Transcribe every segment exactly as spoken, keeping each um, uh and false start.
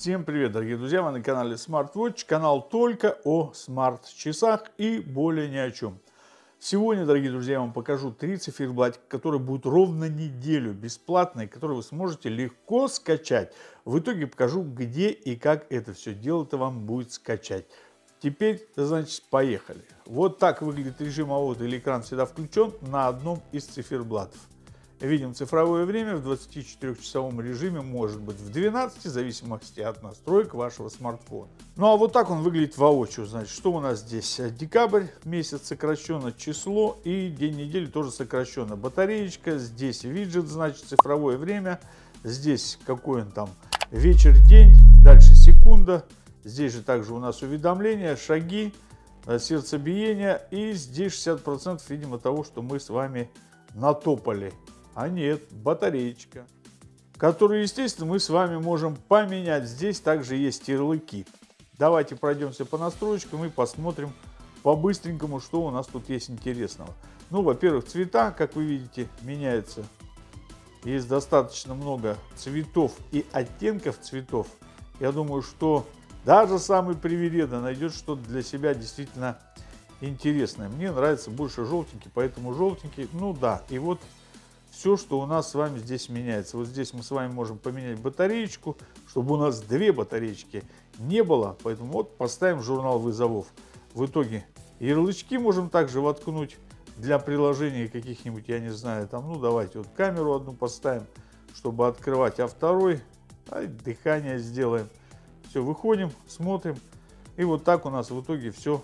Всем привет, дорогие друзья! Вы на канале SmartWatch, канал только о смарт-часах и более ни о чем. Сегодня, дорогие друзья, я вам покажу три циферблатика, которые будут ровно неделю бесплатные, которые вы сможете легко скачать. В итоге покажу, где и как это все дело-то вам будет скачать. Теперь, значит, поехали. Вот так выглядит режим АОТ или экран всегда включен на одном из циферблатов. Видим цифровое время в двадцатичетырёхчасовом режиме, может быть в двенадцати, в зависимости от настроек вашего смартфона. Ну а вот так он выглядит воочию. Значит, что у нас здесь? Декабрь, месяц сокращенно число, и день недели тоже сокращенно. Батареечка, здесь виджет, значит цифровое время, здесь какой он там вечер-день, дальше секунда, здесь же также у нас уведомления, шаги, сердцебиение, и здесь шестьдесят процентов, видимо, того, что мы с вами натопали. А нет, батареечка, которую, естественно, мы с вами можем поменять. Здесь также есть ярлыки. Давайте пройдемся по настройкам и посмотрим по-быстренькому, что у нас тут есть интересного. Ну, во-первых, цвета, как вы видите, меняются. Есть достаточно много цветов и оттенков цветов. Я думаю, что даже самый привередный найдет что-то для себя действительно интересное. Мне нравится больше желтенький, поэтому желтенький. Ну да, и вот все, что у нас с вами здесь меняется. Вот здесь мы с вами можем поменять батареечку, чтобы у нас две батареечки не было. Поэтому вот поставим журнал вызовов. В итоге ярлычки можем также воткнуть для приложений каких-нибудь, я не знаю, там, ну давайте вот камеру одну поставим, чтобы открывать, а второй, а, дыхание сделаем. Все, выходим, смотрим. И вот так у нас в итоге все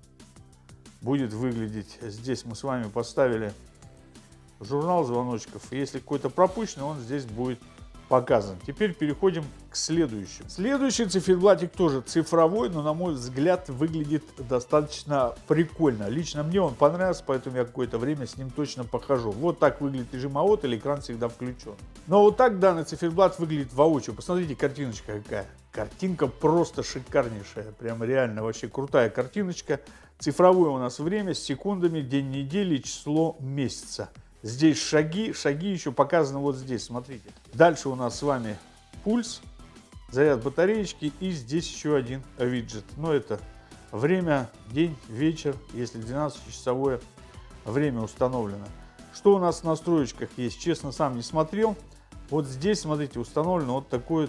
будет выглядеть. Здесь мы с вами поставили журнал звоночков. Если какой-то пропущенный, он здесь будет показан. Теперь переходим к следующему. Следующий циферблатик тоже цифровой, но, на мой взгляд, выглядит достаточно прикольно. Лично мне он понравился, поэтому я какое-то время с ним точно похожу. Вот так выглядит режим АОТ, или экран всегда включен. Но вот так данный циферблат выглядит воочию. Посмотрите, картиночка какая. Картинка просто шикарнейшая. Прям реально вообще крутая картиночка. Цифровое у нас время с секундами, день недели, число месяца. Здесь шаги, шаги еще показаны вот здесь, смотрите. Дальше у нас с вами пульс, заряд батареечки, и здесь еще один виджет. Но это время, день, вечер, если двенадцатичасовое время установлено. Что у нас в настроечках есть, честно, сам не смотрел. Вот здесь, смотрите, установлено вот такой вот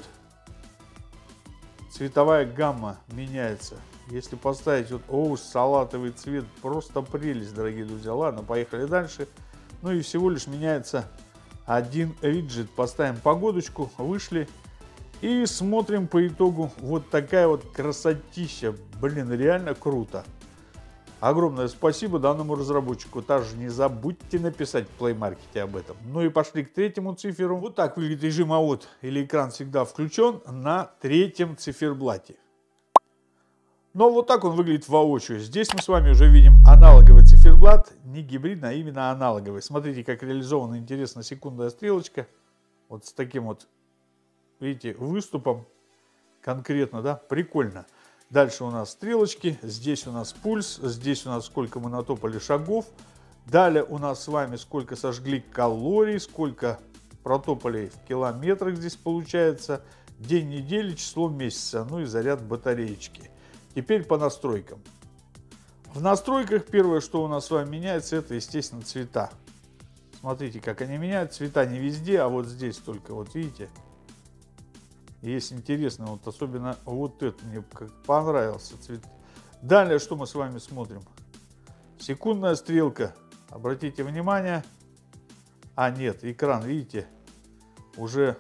цветовая гамма меняется. Если поставить вот, о, салатовый цвет, просто прелесть, дорогие друзья. Ладно, поехали дальше. Ну и всего лишь меняется один виджет. Поставим погодочку, вышли и смотрим по итогу. Вот такая вот красотища. Блин, реально круто. Огромное спасибо данному разработчику. Также не забудьте написать в Play Market об этом. Ну и пошли к третьему циферу. Вот так выглядит режим АОТ, или экран всегда включен, на третьем циферблате. Но вот так он выглядит воочию. Здесь мы с вами уже видим аналоговый циферблат, не гибридный, а именно аналоговый. Смотрите, как реализована интересно секундная стрелочка. Вот с таким вот, видите, выступом конкретно, да, прикольно. Дальше у нас стрелочки, здесь у нас пульс, здесь у нас сколько мы натопали шагов. Далее у нас с вами сколько сожгли калорий, сколько протопали в километрах здесь получается. День недели, число месяца, ну и заряд батареечки. Теперь по настройкам. В настройках первое, что у нас с вами меняется, это, естественно, цвета. Смотрите, как они меняют. Цвета не везде, а вот здесь только, вот видите. Есть интересно, вот особенно вот это мне понравился цвет. Далее, что мы с вами смотрим? Секундная стрелка. Обратите внимание. А, нет, экран, видите, уже...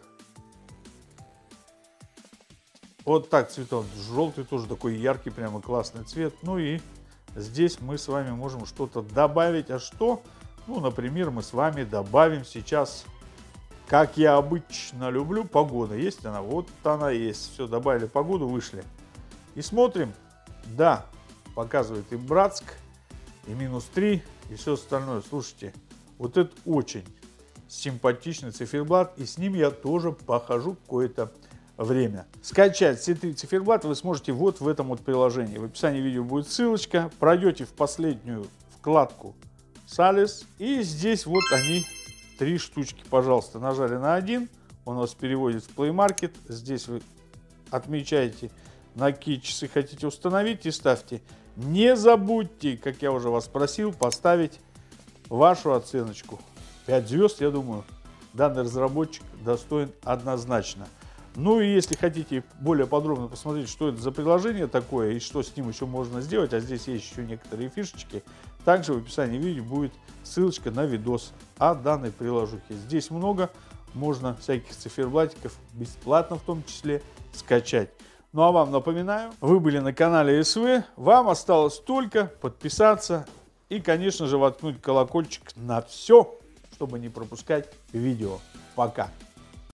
Вот так цветом. Желтый тоже такой яркий, прямо классный цвет. Ну и здесь мы с вами можем что-то добавить. А что? Ну, например, мы с вами добавим сейчас, как я обычно люблю, погода. Есть она? Вот она есть. Все, добавили погоду, вышли. И смотрим. Да, показывает и Братск, и минус три, и все остальное. Слушайте, вот это очень симпатичный циферблат. И с ним я тоже похожу какое-то время. Скачать все три циферблата вы сможете вот в этом вот приложении. В описании видео будет ссылочка. Пройдете в последнюю вкладку Sales. И здесь вот они, три штучки, пожалуйста. Нажали на один, он вас переводит в Play Market. Здесь вы отмечайте, на какие часы хотите установить и ставьте. Не забудьте, как я уже вас просил, поставить вашу оценочку. пять звезд, я думаю, данный разработчик достоин однозначно. Ну и если хотите более подробно посмотреть, что это за приложение такое и что с ним еще можно сделать, а здесь есть еще некоторые фишечки, также в описании видео будет ссылочка на видос о данной приложухе. Здесь много, можно всяких циферблатиков бесплатно в том числе скачать. Ну а вам напоминаю, вы были на канале СВ, вам осталось только подписаться и, конечно же, воткнуть колокольчик на все, чтобы не пропускать видео. Пока!